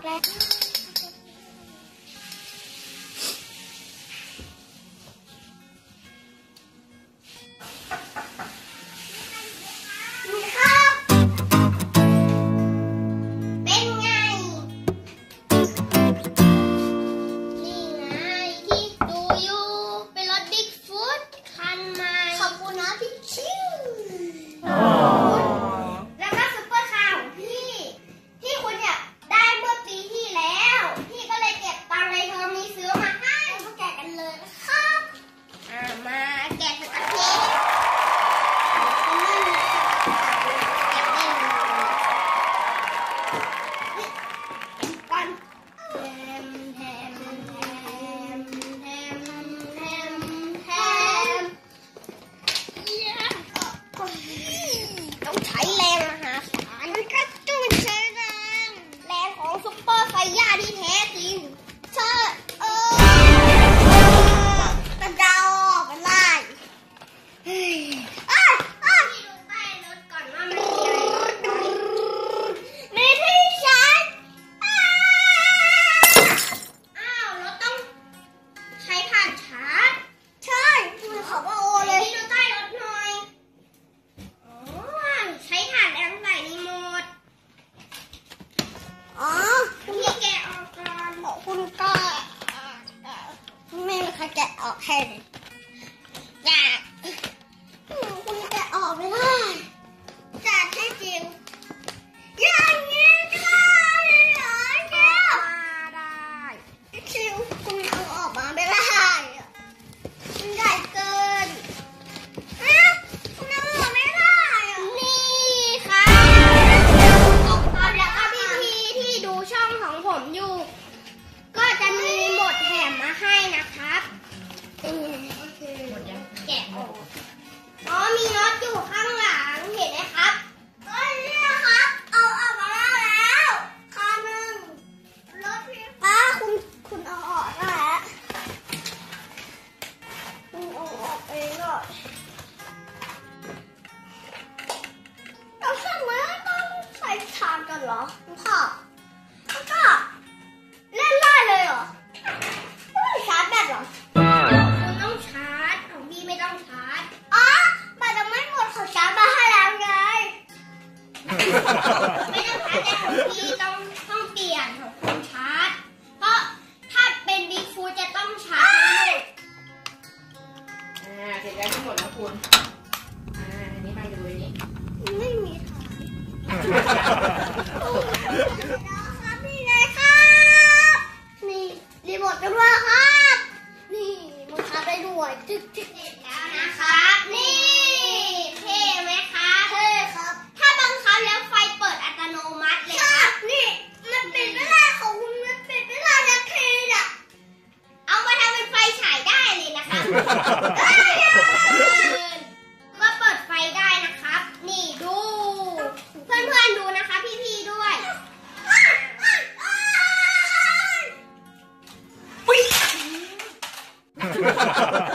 แล้วแกะออกแค่นี้คุณแกะออกไม่ได้จัดให้จริงอย่างนี้ก็ได้เหรอเจ้าได้คิวคุณเอาออกมาไม่ได้มันใหญ่เกินคุณเอาออกไม่ได้นี่ค่ะแล้วก็พี่ๆที่ดูช่องของผมอยู่ก็จะมีหมดแถมมาให้นะครับแกะออกอ๋อมีน็อตอยู่ข้างหลังเห็นไหมครับนี่นะครับเอาออกมาแล้วคันหนึ่งรถพี่คุณเอาออกแล้วคุณเอาออกเองหน่อยเราทำไมต้องใส่ชามกันเหรอพ่อแล้วก็เล่นได้เลยเหรอไม่ต้องชาร์จแบตเหรอคุณต้องชาร์จของพี่ไม่ต้องชาร์จอ๋อแบตยังไม่หมดเขาชาร์จมาให้แล้วไงไม่ต้องชาร์จแต่ของพี่ต้องเปลี่ยนของคุณชาร์จเพราะถ้าเป็นบิ๊กฟูดจะต้องชาร์จเสร็จแล้วทั้งหมดแล้วคุณอันนี้มาดูอันนี้ไม่มีครับนี่ไงครับนี่รีโมทกันด้วยครับนี่มันชาร์จได้ด้วยจึ๊กแล้วนะครับนี่เท่ไหมคะเท่ครับถ้าบังคับแล้วไฟเปิดอัตโนมัติเลยครับนี่มันปิดไม่ได้ของคุณมันปิดไม่ได้นะเคน่ะเอามาทำเป็นไฟฉายได้เลยนะคะก็เปิดไฟได้นะครับนี่ดูเพื่อนๆดูนะคะพี่ๆด้วยอุ๊ย